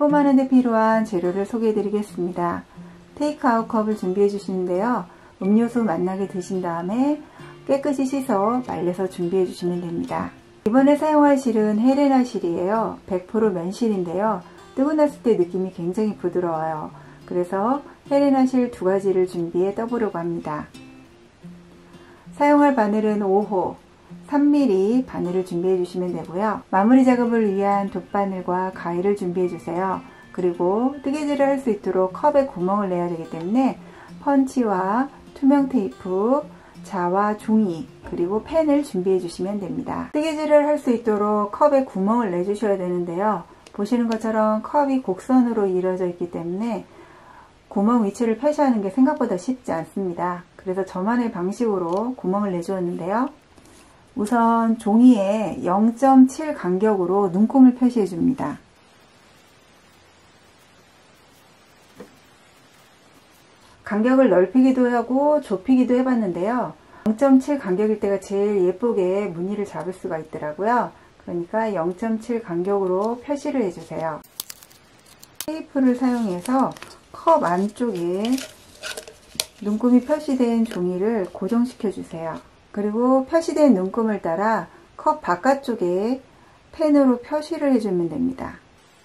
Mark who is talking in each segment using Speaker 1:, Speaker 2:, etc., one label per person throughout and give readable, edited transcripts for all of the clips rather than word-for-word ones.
Speaker 1: 폼하는 데 필요한 재료를 소개해 드리겠습니다. 테이크아웃 컵을 준비해 주시는데요. 음료수 맛나게 드신 다음에 깨끗이 씻어 말려서 준비해 주시면 됩니다. 이번에 사용할 실은 헬레나 실이에요. 100% 면실인데요. 뜨고 났을 때 느낌이 굉장히 부드러워요. 그래서 헬레나 실 2가지를 준비해 떠보려고 합니다. 사용할 바늘은 5호 3mm 바늘을 준비해 주시면 되고요. 마무리 작업을 위한 돗바늘과 가위를 준비해 주세요. 그리고 뜨개질을 할 수 있도록 컵에 구멍을 내야 되기 때문에 펀치와 투명 테이프, 자와 종이, 그리고 펜을 준비해 주시면 됩니다. 뜨개질을 할 수 있도록 컵에 구멍을 내 주셔야 되는데요. 보시는 것처럼 컵이 곡선으로 이루어져 있기 때문에 구멍 위치를 표시하는 게 생각보다 쉽지 않습니다. 그래서 저만의 방식으로 구멍을 내주었는데요. 우선 종이에 0.7 간격으로 눈금을 표시해 줍니다. 간격을 넓히기도 하고 좁히기도 해봤는데요. 0.7 간격일 때가 제일 예쁘게 무늬를 잡을 수가 있더라고요. 그러니까 0.7 간격으로 표시를 해주세요. 테이프를 사용해서 컵 안쪽에 눈금이 표시된 종이를 고정시켜 주세요. 그리고 표시된 눈금을 따라 컵 바깥쪽에 펜으로 표시를 해주면 됩니다.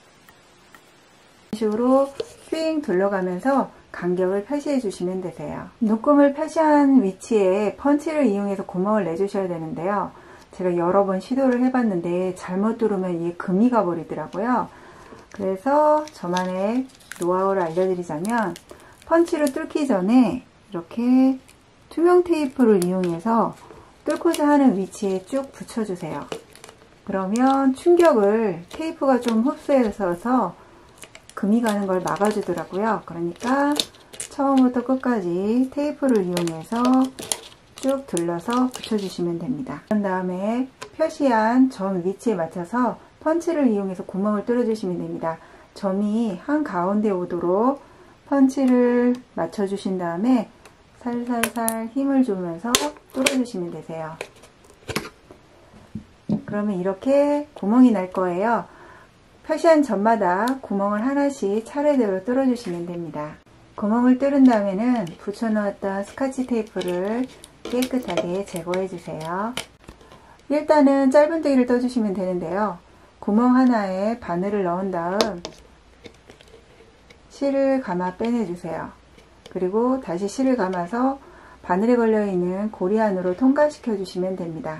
Speaker 1: 이런 식으로 삥 둘러가면서 간격을 표시해 주시면 되세요. 눈금을 표시한 위치에 펀치를 이용해서 구멍을 내주셔야 되는데요. 제가 여러 번 시도를 해봤는데 잘못 뚫으면 이게 금이 가버리더라고요. 그래서 저만의 노하우를 알려드리자면 펀치를 뚫기 전에 이렇게 투명 테이프를 이용해서 뚫고자 하는 위치에 쭉 붙여주세요. 그러면 충격을 테이프가 좀 흡수해서 금이 가는 걸 막아주더라고요. 그러니까 처음부터 끝까지 테이프를 이용해서 쭉 둘러서 붙여주시면 됩니다. 그런 다음에 표시한 점 위치에 맞춰서 펀치를 이용해서 구멍을 뚫어주시면 됩니다. 점이 한가운데 오도록 펀치를 맞춰주신 다음에 살살살 힘을 주면서 뚫어주시면 되세요. 그러면 이렇게 구멍이 날 거예요. 표시한 점마다 구멍을 하나씩 차례대로 뚫어주시면 됩니다. 구멍을 뚫은 다음에는 붙여놓았던 스카치 테이프를 깨끗하게 제거해 주세요. 일단은 짧은뜨기를 떠주시면 되는데요. 구멍 하나에 바늘을 넣은 다음 실을 감아 빼내주세요. 그리고 다시 실을 감아서 바늘에 걸려있는 고리 안으로 통과시켜 주시면 됩니다.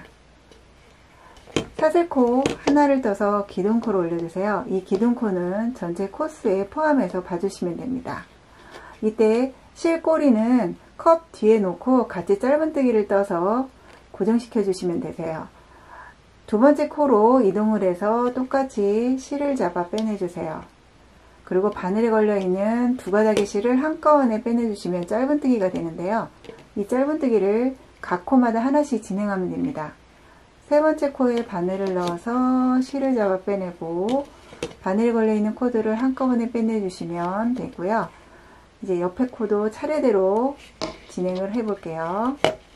Speaker 1: 사슬코 하나를 떠서 기둥코를 올려주세요. 이 기둥코는 전체 코스에 포함해서 봐주시면 됩니다. 이때 실 꼬리는 컵 뒤에 놓고 같이 짧은뜨기를 떠서 고정시켜 주시면 되세요. 두 번째 코로 이동을 해서 똑같이 실을 잡아 빼내주세요. 그리고 바늘에 걸려있는 2가닥의 실을 한꺼번에 빼내주시면 짧은뜨기가 되는데요. 이 짧은뜨기를 각 코마다 하나씩 진행하면 됩니다. 세 번째 코에 바늘을 넣어서 실을 잡아 빼내고 바늘에 걸려있는 코들을 한꺼번에 빼내주시면 되고요. 이제 옆에 코도 차례대로 진행을 해 볼게요.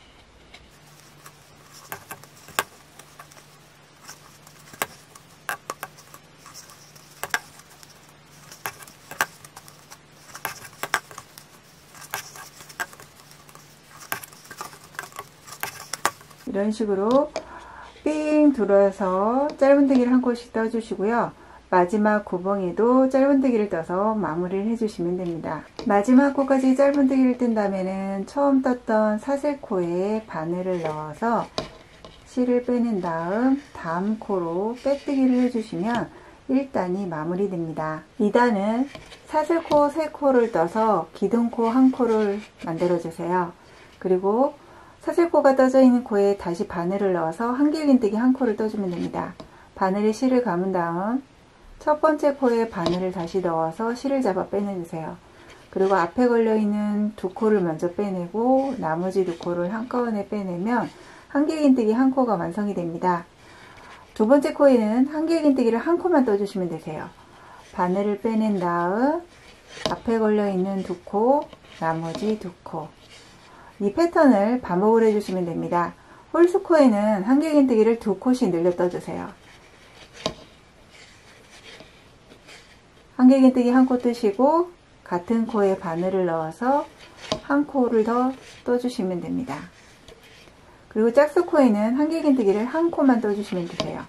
Speaker 1: 이런 식으로 삥 둘러서 짧은뜨기를 한 코씩 떠주시고요. 마지막 구멍에도 짧은뜨기를 떠서 마무리를 해주시면 됩니다. 마지막 코까지 짧은뜨기를 뜬 다음에는 처음 떴던 사슬코에 바늘을 넣어서 실을 빼낸 다음 코로 빼뜨기를 해주시면 1단이 마무리됩니다. 2단은 사슬코 3코를 떠서 기둥코 1코를 만들어주세요. 그리고 사슬코가 떠져 있는 코에 다시 바늘을 넣어서 한길긴뜨기 1코를 떠주면 됩니다. 바늘에 실을 감은 다음 첫 번째 코에 바늘을 다시 넣어서 실을 잡아 빼내주세요. 그리고 앞에 걸려있는 2코를 먼저 빼내고 나머지 2코를 한꺼번에 빼내면 한길긴뜨기 1코가 완성이 됩니다. 두 번째 코에는 한길긴뜨기를 1코만 떠주시면 되세요. 바늘을 빼낸 다음 앞에 걸려있는 2코, 나머지 2코. 이 패턴을 반복을 해주시면 됩니다. 홀수코에는 한길긴뜨기를 2코씩 늘려 떠주세요. 한길긴뜨기 한 코 뜨시고 같은 코에 바늘을 넣어서 한 코를 더 떠주시면 됩니다. 그리고 짝수 코에는 한길긴뜨기를 한 코만 떠주시면 되세요.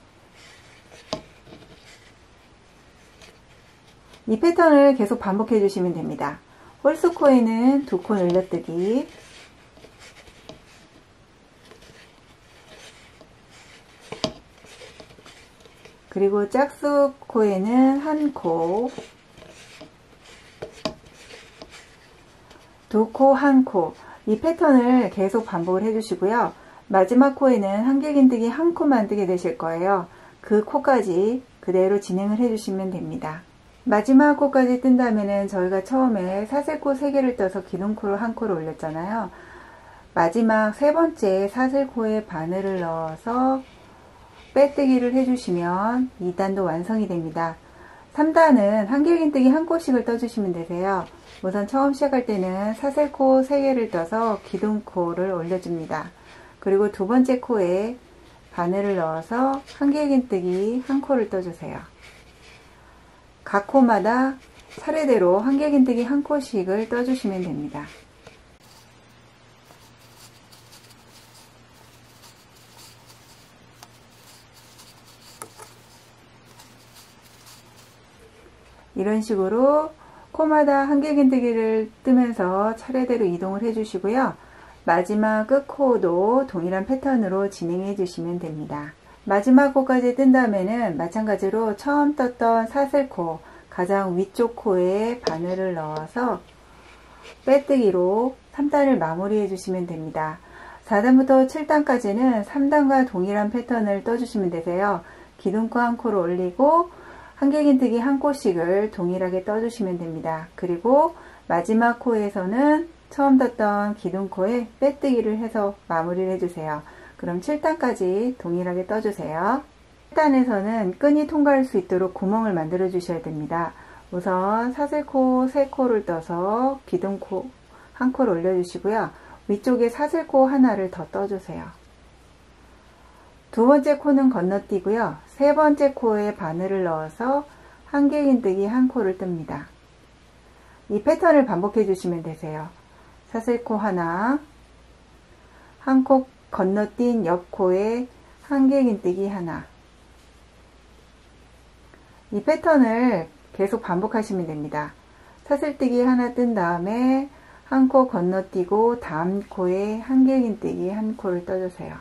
Speaker 1: 이 패턴을 계속 반복해 주시면 됩니다. 홀수 코에는 두 코 늘려뜨기, 그리고 짝수 코에는 한 코, 두 코, 한 코. 이 패턴을 계속 반복을 해주시고요. 마지막 코에는 한길긴뜨기 한 코만 뜨게 되실 거예요. 그 코까지 그대로 진행을 해주시면 됩니다. 마지막 코까지 뜬다면은 저희가 처음에 사슬코 3개를 떠서 기둥코로 한 코를 올렸잖아요. 마지막 세 번째 사슬코에 바늘을 넣어서 빼뜨기를 해주시면 2단도 완성이 됩니다. 3단은 한길긴뜨기 한 코씩을 떠주시면 되세요. 우선 처음 시작할 때는 사슬코 3개를 떠서 기둥코를 올려줍니다. 그리고 두 번째 코에 바늘을 넣어서 한길긴뜨기 한 코를 떠주세요. 각 코마다 차례대로 한길긴뜨기 한 코씩을 떠주시면 됩니다. 이런 식으로 코마다 한길긴뜨기를 뜨면서 차례대로 이동을 해주시고요. 마지막 끝코도 동일한 패턴으로 진행해 주시면 됩니다. 마지막 코까지 뜬 다음에는 마찬가지로 처음 떴던 사슬코 가장 위쪽 코에 바늘을 넣어서 빼뜨기로 3단을 마무리해 주시면 됩니다. 4단부터 7단까지는 3단과 동일한 패턴을 떠주시면 되세요. 기둥코 한 코를 올리고 한길긴뜨기 한 코씩을 동일하게 떠주시면 됩니다. 그리고 마지막 코에서는 처음 떴던 기둥코에 빼뜨기를 해서 마무리를 해주세요. 그럼 7단까지 동일하게 떠주세요. 7단에서는 끈이 통과할 수 있도록 구멍을 만들어 주셔야 됩니다. 우선 사슬코 3코를 떠서 기둥코 한 코를 올려주시고요. 위쪽에 사슬코 하나를 더 떠주세요. 두 번째 코는 건너뛰고요. 세 번째 코에 바늘을 넣어서 한길긴뜨기 한 코를 뜹니다. 이 패턴을 반복해 주시면 되세요. 사슬코 하나, 한 코 건너뛴 옆 코에 한길긴뜨기 하나. 이 패턴을 계속 반복하시면 됩니다. 사슬뜨기 하나 뜬 다음에 한 코 건너뛰고 다음 코에 한길긴뜨기 한 코를 떠주세요.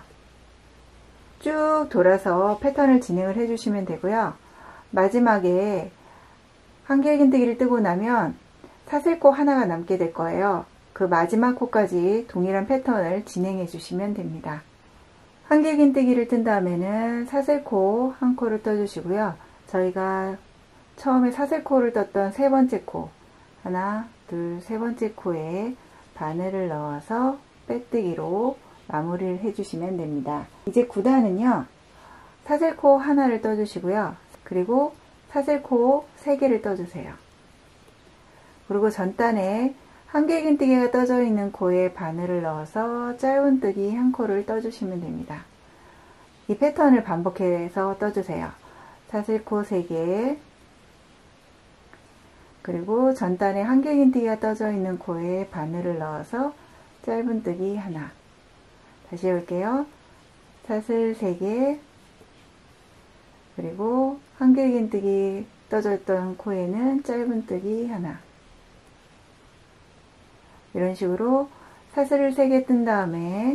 Speaker 1: 쭉 돌아서 패턴을 진행을 해주시면 되고요. 마지막에 한길긴뜨기를 뜨고 나면 사슬코 하나가 남게 될 거예요. 그 마지막 코까지 동일한 패턴을 진행해 주시면 됩니다. 한길긴뜨기를 뜬 다음에는 사슬코 한 코를 떠주시고요. 저희가 처음에 사슬코를 떴던 세 번째 코, 하나, 둘, 세 번째 코에 바늘을 넣어서 빼뜨기로 마무리를 해주시면 됩니다. 이제 9단은요. 사슬코 하나를 떠주시고요. 그리고 사슬코 3개를 떠주세요. 그리고 전단에 한길긴뜨기가 떠져 있는 코에 바늘을 넣어서 짧은뜨기 한 코를 떠주시면 됩니다. 이 패턴을 반복해서 떠주세요. 사슬코 3개, 그리고 전단에 한길긴뜨기가 떠져 있는 코에 바늘을 넣어서 짧은뜨기 하나. 다시 해볼게요. 사슬 3개, 그리고 한길긴뜨기 떠져 있던 코에는 짧은뜨기 하나. 이런 식으로 사슬을 3개 뜬 다음에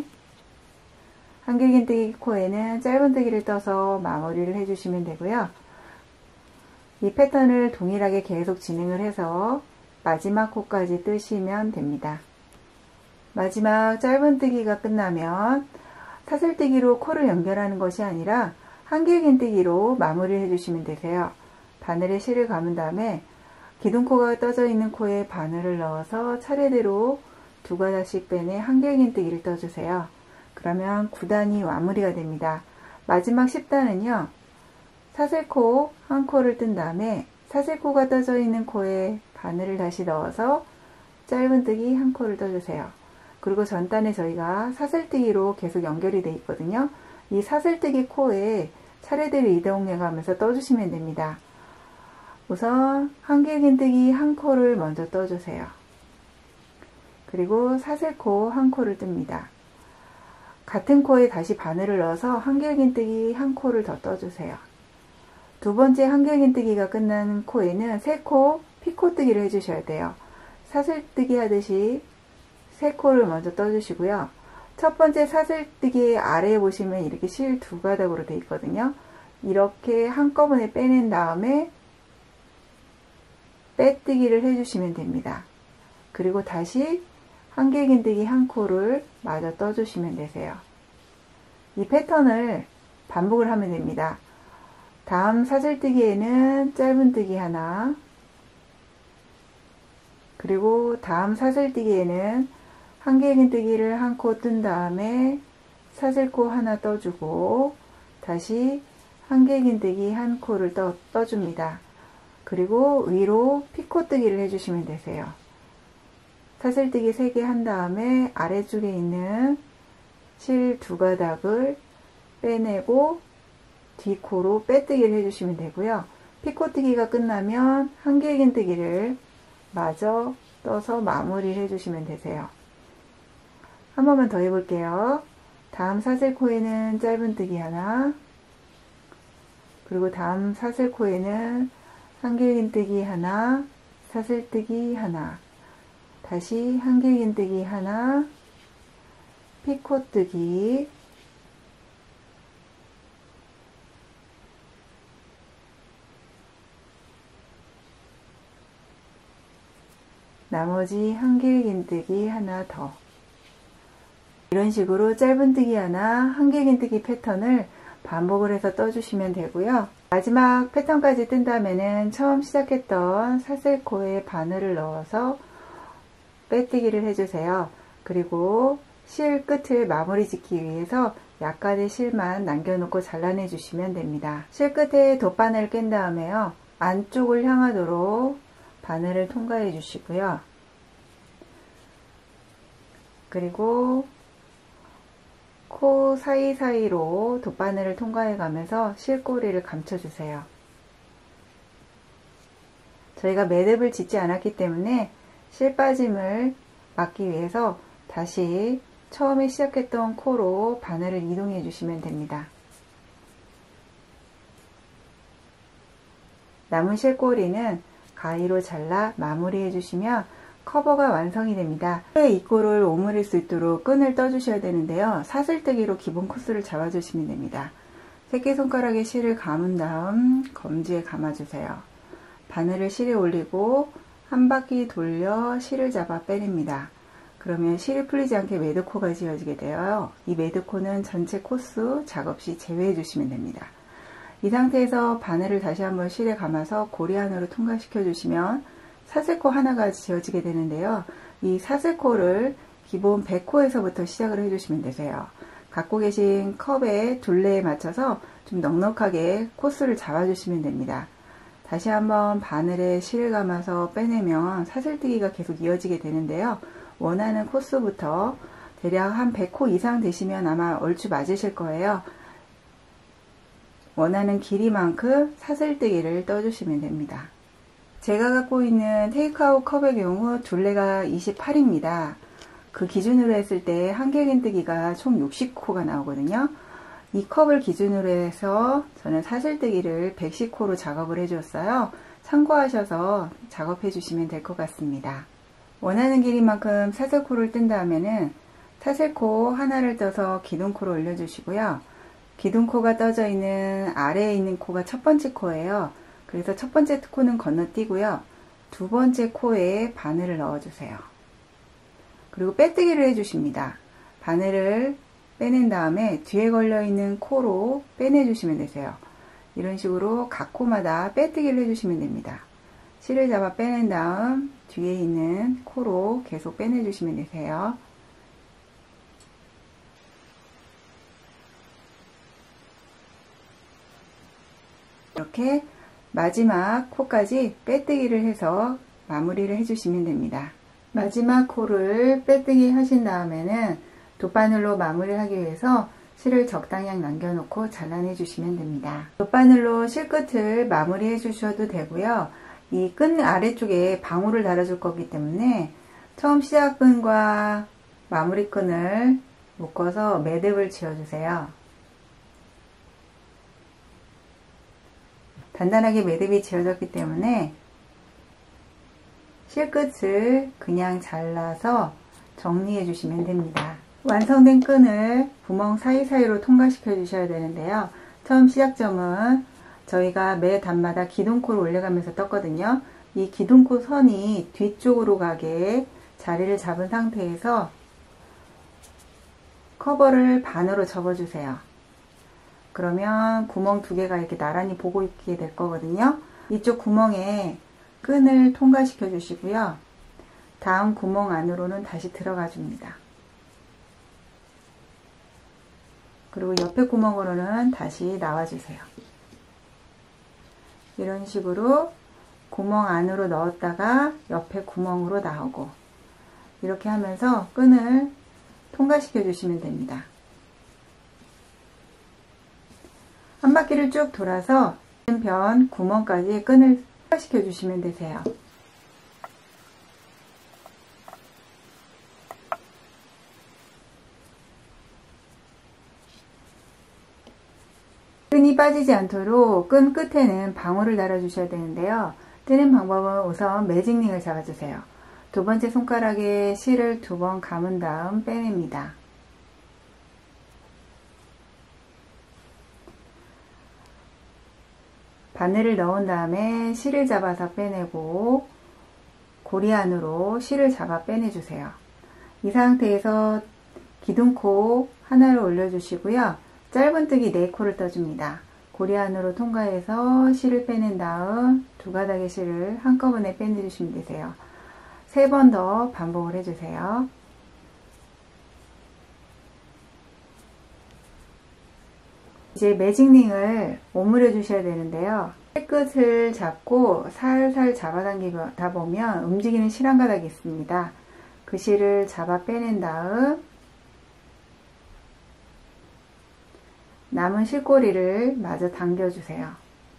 Speaker 1: 한길긴뜨기 코에는 짧은뜨기를 떠서 마무리를 해주시면 되고요. 이 패턴을 동일하게 계속 진행을 해서 마지막 코까지 뜨시면 됩니다. 마지막 짧은뜨기가 끝나면 사슬뜨기로 코를 연결하는 것이 아니라 한길긴뜨기로 마무리를 해주시면 되세요. 바늘에 실을 감은 다음에 기둥코가 떠져 있는 코에 바늘을 넣어서 차례대로 2가닥씩 빼내 한길긴뜨기를 떠주세요. 그러면 9단이 마무리가 됩니다. 마지막 10단은요. 사슬코 한 코를 뜬 다음에 사슬코가 떠져 있는 코에 바늘을 다시 넣어서 짧은뜨기 한 코를 떠주세요. 그리고 전단에 저희가 사슬뜨기로 계속 연결이 되어 있거든요. 이 사슬뜨기 코에 차례대로 이동해 가면서 떠주시면 됩니다. 우선 한길긴뜨기 한 코를 먼저 떠주세요. 그리고 사슬코 한 코를 뜹니다. 같은 코에 다시 바늘을 넣어서 한길긴뜨기 한 코를 더 떠주세요. 두 번째 한길긴뜨기가 끝난 코에는 세 코 피코뜨기를 해주셔야 돼요. 사슬뜨기 하듯이 세 코를 먼저 떠주시고요. 첫 번째 사슬뜨기 아래에 보시면 이렇게 실 두 가닥으로 되어 있거든요. 이렇게 한꺼번에 빼낸 다음에 빼뜨기를 해주시면 됩니다. 그리고 다시 한길긴뜨기 한 코를 마저 떠주시면 되세요. 이 패턴을 반복을 하면 됩니다. 다음 사슬뜨기에는 짧은뜨기 하나, 그리고 다음 사슬뜨기에는 한길긴뜨기를 한 코 뜬 다음에 사슬코 하나 떠주고 다시 한길긴뜨기 한 코를 떠줍니다. 그리고 위로 피코뜨기를 해주시면 되세요. 사슬뜨기 3개 한 다음에 아래쪽에 있는 실 두 가닥을 빼내고 뒷코로 빼뜨기를 해주시면 되고요. 피코뜨기가 끝나면 한길긴뜨기를 마저 떠서 마무리를 해주시면 되세요. 한 번만 더 해볼게요. 다음 사슬코에는 짧은뜨기 하나, 그리고 다음 사슬코에는 한길긴뜨기 하나, 사슬뜨기 하나, 다시 한길긴뜨기 하나, 피코뜨기, 나머지 한길긴뜨기 하나 더. 이런 식으로 짧은뜨기 하나, 한길긴뜨기 패턴을 반복을 해서 떠주시면 되고요. 마지막 패턴까지 뜬 다음에는 처음 시작했던 사슬코에 바늘을 넣어서 빼뜨기를 해주세요. 그리고 실 끝을 마무리 짓기 위해서 약간의 실만 남겨놓고 잘라내 주시면 됩니다. 실 끝에 돗바늘을 깬 다음에요. 안쪽을 향하도록 바늘을 통과해 주시고요. 그리고 코 사이사이로 돗바늘을 통과해 가면서 실꼬리를 감춰주세요. 저희가 매듭을 짓지 않았기 때문에 실 빠짐을 막기 위해서 다시 처음에 시작했던 코로 바늘을 이동해 주시면 됩니다. 남은 실꼬리는 가위로 잘라 마무리해 주시면 커버가 완성이 됩니다. 이 코를 오므릴 수 있도록 끈을 떠주셔야 되는데요. 사슬뜨기로 기본 코스를 잡아주시면 됩니다. 새끼손가락에 실을 감은 다음 검지에 감아주세요. 바늘을 실에 올리고 한 바퀴 돌려 실을 잡아 빼냅니다. 그러면 실이 풀리지 않게 매듭코가 지어지게 되어요. 이 매듭코는 전체 코스 작업 시 제외해 주시면 됩니다. 이 상태에서 바늘을 다시 한번 실에 감아서 고리 안으로 통과시켜 주시면 사슬코 하나가 지어지게 되는데요. 이 사슬코를 기본 100코에서부터 시작을 해주시면 되세요. 갖고 계신 컵의 둘레에 맞춰서 좀 넉넉하게 코스를 잡아주시면 됩니다. 다시 한번 바늘에 실을 감아서 빼내면 사슬뜨기가 계속 이어지게 되는데요. 원하는 코스부터 대략 한 100코 이상 되시면 아마 얼추 맞으실 거예요. 원하는 길이만큼 사슬뜨기를 떠주시면 됩니다. 제가 갖고 있는 테이크아웃 컵의 경우 둘레가 28입니다. 그 기준으로 했을 때 한길긴뜨기가 총 60코가 나오거든요. 이 컵을 기준으로 해서 저는 사슬뜨기를 110코로 작업을 해줬어요. 참고하셔서 작업해 주시면 될 것 같습니다. 원하는 길이만큼 사슬코를 뜬 다음에는 사슬코 하나를 떠서 기둥코로 올려주시고요. 기둥코가 떠져 있는 아래에 있는 코가 첫 번째 코예요. 그래서 첫 번째 코는 건너뛰고요. 두 번째 코에 바늘을 넣어주세요. 그리고 빼뜨기를 해주십니다. 바늘을 빼낸 다음에 뒤에 걸려있는 코로 빼내주시면 되세요. 이런 식으로 각 코마다 빼뜨기를 해주시면 됩니다. 실을 잡아 빼낸 다음 뒤에 있는 코로 계속 빼내주시면 되세요. 이렇게 마지막 코까지 빼뜨기를 해서 마무리를 해주시면 됩니다. 마지막 코를 빼뜨기 하신 다음에는 돗바늘로 마무리를 하기 위해서 실을 적당히 남겨놓고 잘라내 주시면 됩니다. 돗바늘로 실끝을 마무리해 주셔도 되고요. 이 끈 아래쪽에 방울을 달아줄 거기 때문에 처음 시작끈과 마무리끈을 묶어서 매듭을 지어주세요. 단단하게 매듭이 지어졌기 때문에 실끝을 그냥 잘라서 정리해 주시면 됩니다. 완성된 끈을 구멍 사이사이로 통과시켜 주셔야 되는데요. 처음 시작점은 저희가 매 단마다 기둥코를 올려가면서 떴거든요. 이 기둥코 선이 뒤쪽으로 가게 자리를 잡은 상태에서 커버를 반으로 접어주세요. 그러면 구멍 두 개가 이렇게 나란히 보고 있게 될 거거든요. 이쪽 구멍에 끈을 통과시켜 주시고요. 다음 구멍 안으로는 다시 들어가 줍니다. 그리고 옆에 구멍으로는 다시 나와주세요. 이런 식으로 구멍 안으로 넣었다가 옆에 구멍으로 나오고 이렇게 하면서 끈을 통과시켜 주시면 됩니다. 한 바퀴를 쭉 돌아서 변 구멍까지 끈을 통과시켜 주시면 되세요. 끈이 빠지지 않도록 끈 끝에는 방울을 달아 주셔야 되는데요. 뜨는 방법은 우선 매직링을 잡아주세요. 두 번째 손가락에 실을 2번 감은 다음 빼냅니다. 바늘을 넣은 다음에 실을 잡아서 빼내고 고리 안으로 실을 잡아 빼내주세요. 이 상태에서 기둥코 하나를 올려주시고요. 짧은뜨기 4코를 떠줍니다. 고리 안으로 통과해서 실을 빼낸 다음 두 가닥의 실을 한꺼번에 빼내주시면 되세요. 3번 더 반복을 해주세요. 이제 매직링을 오므려 주셔야 되는데요. 끝을 잡고 살살 잡아당기다 보면 움직이는 실 한 가닥이 있습니다. 그 실을 잡아 빼낸 다음 남은 실꼬리를 마저 당겨주세요.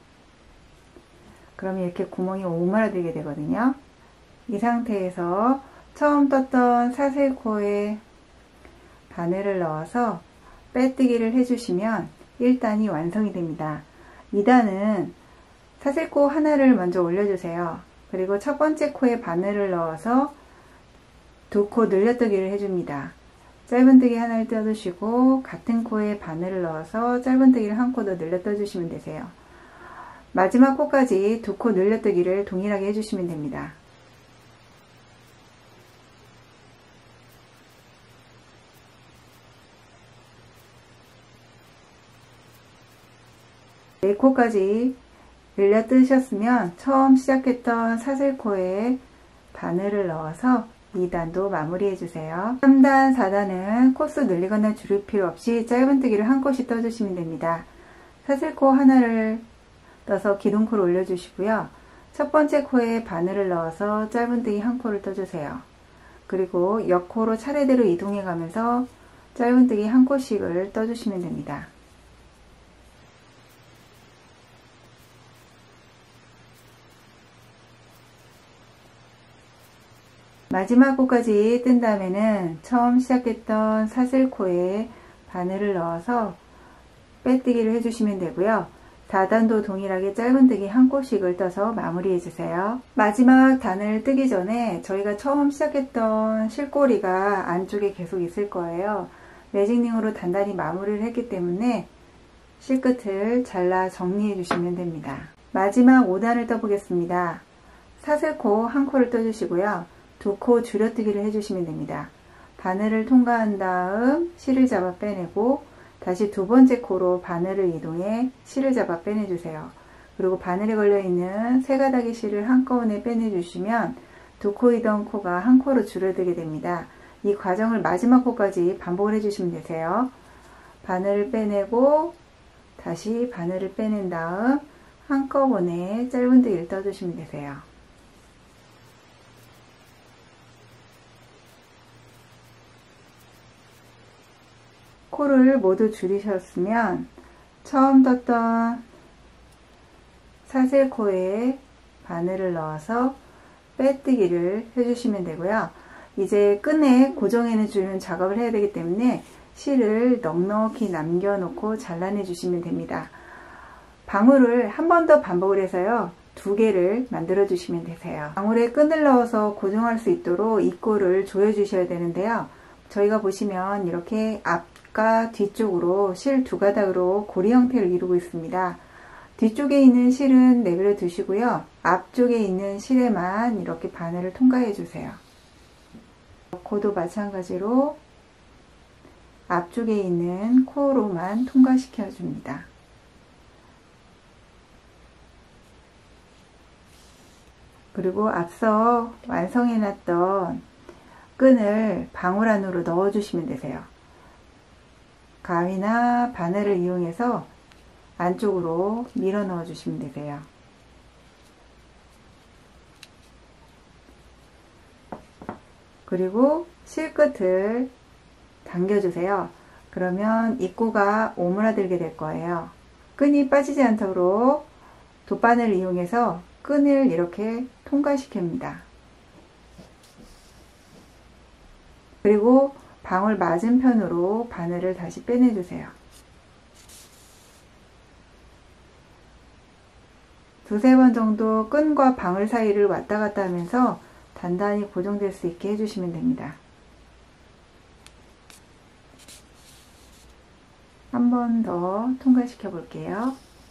Speaker 1: 그러면 이렇게 구멍이 오므라들게 되거든요. 이 상태에서 처음 떴던 사슬코에 바늘을 넣어서 빼뜨기를 해주시면 1단이 완성이 됩니다. 2단은 사슬코 하나를 먼저 올려주세요. 그리고 첫 번째 코에 바늘을 넣어서 2코 늘려뜨기를 해줍니다. 짧은뜨기 하나를 떠주시고 같은 코에 바늘을 넣어서 짧은뜨기를 1코 더 늘려 떠주시면 되세요. 마지막 코까지 2코 늘려뜨기를 동일하게 해주시면 됩니다. 네 코까지 늘려 뜨셨으면 처음 시작했던 사슬코에 바늘을 넣어서 2단도 마무리해 주세요. 3단, 4단은 코수 늘리거나 줄일 필요 없이 짧은뜨기를 1코씩 떠주시면 됩니다. 사슬코 하나를 떠서 기둥코를 올려주시고요. 첫 번째 코에 바늘을 넣어서 짧은뜨기 1코를 떠주세요. 그리고 옆코로 차례대로 이동해 가면서 짧은뜨기 1코씩을 떠주시면 됩니다. 마지막 코까지 뜬 다음에는 처음 시작했던 사슬코에 바늘을 넣어서 빼뜨기를 해주시면 되고요. 4단도 동일하게 짧은뜨기 1코씩을 떠서 마무리해 주세요. 마지막 단을 뜨기 전에 저희가 처음 시작했던 실꼬리가 안쪽에 계속 있을 거예요. 매직링으로 단단히 마무리를 했기 때문에 실끝을 잘라 정리해 주시면 됩니다. 마지막 5단을 떠보겠습니다. 사슬코 1코를 떠주시고요. 2코 줄여뜨기를 해주시면 됩니다. 바늘을 통과한 다음 실을 잡아 빼내고 다시 두 번째 코로 바늘을 이동해 실을 잡아 빼내주세요. 그리고 바늘에 걸려있는 3가닥의 실을 한꺼번에 빼내주시면 2코이던 코가 1코로 줄어들게 됩니다. 이 과정을 마지막 코까지 반복을 해주시면 되세요. 바늘을 빼내고 다시 바늘을 빼낸 다음 한꺼번에 짧은뜨기를 떠주시면 되세요. 코를 모두 줄이셨으면 처음 떴던 사슬코에 바늘을 넣어서 빼뜨기를 해주시면 되고요. 이제 끈에 고정해 주는 작업을 해야 되기 때문에 실을 넉넉히 남겨놓고 잘라내 주시면 됩니다. 방울을 한 번 더 반복을 해서요, 2개를 만들어 주시면 되세요. 방울에 끈을 넣어서 고정할 수 있도록 이 꼴을 조여 주셔야 되는데요. 저희가 보시면 이렇게 앞과 뒤쪽으로 실 2가닥으로 고리 형태를 이루고 있습니다. 뒤쪽에 있는 실은 내버려 두시고요, 앞쪽에 있는 실에만 이렇게 바늘을 통과해 주세요. 코도 마찬가지로 앞쪽에 있는 코로만 통과시켜 줍니다. 그리고 앞서 완성해 놨던 끈을 방울 안으로 넣어 주시면 되세요. 가위나 바늘을 이용해서 안쪽으로 밀어 넣어 주시면 되세요. 그리고 실끝을 당겨주세요. 그러면 입구가 오므라들게 될 거예요. 끈이 빠지지 않도록 돗바늘을 이용해서 끈을 이렇게 통과시킵니다. 그리고 방울 맞은편으로 바늘을 다시 빼내주세요. 두세 번 정도 끈과 방울 사이를 왔다 갔다 하면서 단단히 고정될 수 있게 해주시면 됩니다. 한 번 더 통과시켜 볼게요.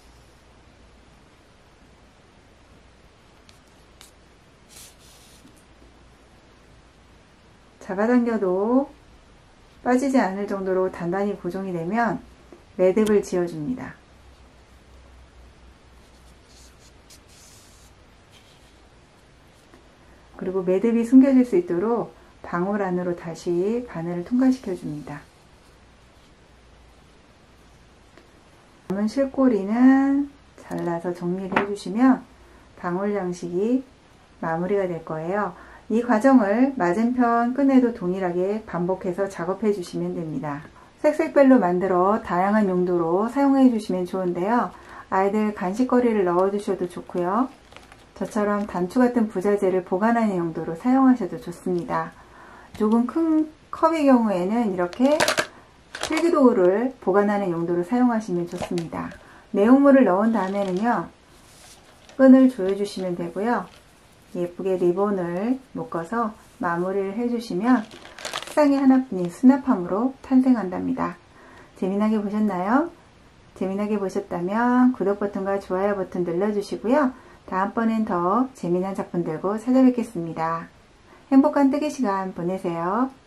Speaker 1: 잡아당겨도 빠지지 않을 정도로 단단히 고정이 되면 매듭을 지어줍니다. 그리고 매듭이 숨겨질 수 있도록 방울 안으로 다시 바늘을 통과시켜 줍니다. 남은 실꼬리는 잘라서 정리를 해주시면 방울 장식이 마무리가 될 거예요. 이 과정을 맞은편 끈에도 동일하게 반복해서 작업해 주시면 됩니다. 색색별로 만들어 다양한 용도로 사용해 주시면 좋은데요. 아이들 간식거리를 넣어 주셔도 좋고요. 저처럼 단추 같은 부자재를 보관하는 용도로 사용하셔도 좋습니다. 조금 큰 컵의 경우에는 이렇게 필기도구를 보관하는 용도로 사용하시면 좋습니다. 내용물을 넣은 다음에는요, 끈을 조여주시면 되고요. 예쁘게 리본을 묶어서 마무리를 해주시면 세상에 하나뿐인 수납함으로 탄생한답니다. 재미나게 보셨나요? 재미나게 보셨다면 구독 버튼과 좋아요 버튼 눌러주시고요. 다음번엔 더 재미난 작품 들고 찾아뵙겠습니다. 행복한 뜨개 시간 보내세요.